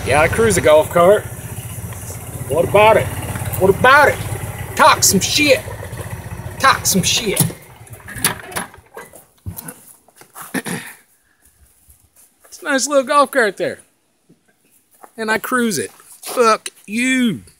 Yeah, I cruise a golf cart. What about it? What about it? Talk some shit. Talk some shit. It's a nice little golf cart there. And I cruise it. Fuck you.